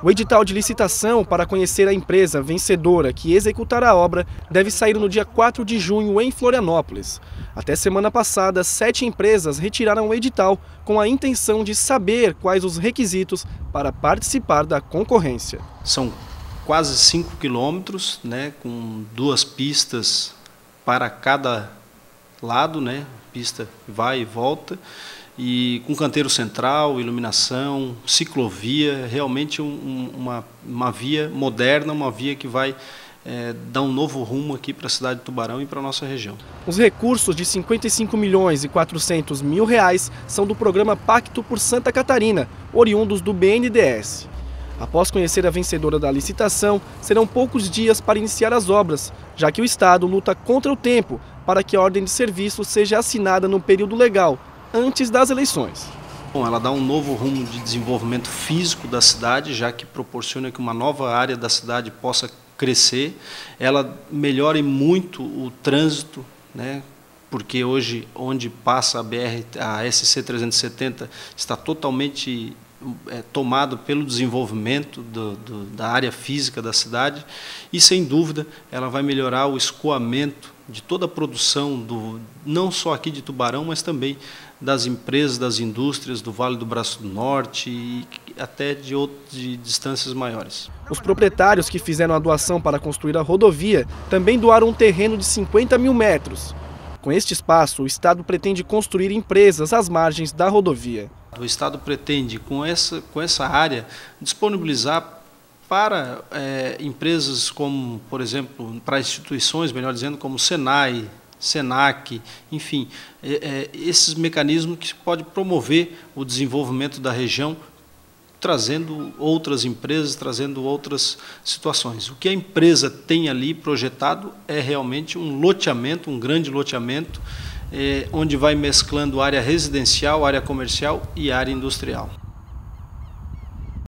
O edital de licitação para conhecer a empresa vencedora que executará a obra deve sair no dia 4 de junho em Florianópolis. Até semana passada, 7 empresas retiraram o edital com a intenção de saber quais os requisitos para participar da concorrência. São quase 5 quilômetros, com 2 pistas para cada lado, pista vai e volta, e com canteiro central, iluminação, ciclovia, realmente uma via moderna, uma via que vai dar um novo rumo aqui para a cidade de Tubarão e para a nossa região. Os recursos de R$ 55.400.000 são do programa Pacto por Santa Catarina, oriundos do BNDES. Após conhecer a vencedora da licitação, serão poucos dias para iniciar as obras, já que o Estado luta contra o tempo para que a ordem de serviço seja assinada no período legal, antes das eleições. Bom, ela dá um novo rumo de desenvolvimento físico da cidade, já que proporciona que uma nova área da cidade possa crescer. Ela melhora muito o trânsito, porque hoje onde passa a SC 370 está totalmente tomado pelo desenvolvimento da área física da cidade, e sem dúvida ela vai melhorar o escoamento de toda a produção, não só aqui de Tubarão, mas também das empresas, das indústrias do Vale do Braço do Norte e até de distâncias maiores. Os proprietários que fizeram a doação para construir a rodovia também doaram um terreno de 50 mil metros. Com este espaço, o Estado pretende construir empresas às margens da rodovia. O Estado pretende, com essa área, disponibilizar para empresas como, por exemplo, para instituições, melhor dizendo, como Senai, Senac, enfim, esses mecanismos que podem promover o desenvolvimento da região, trazendo outras empresas, trazendo outras situações. O que a empresa tem ali projetado é realmente um loteamento, um grande loteamento, onde vai mesclando área residencial, área comercial e área industrial.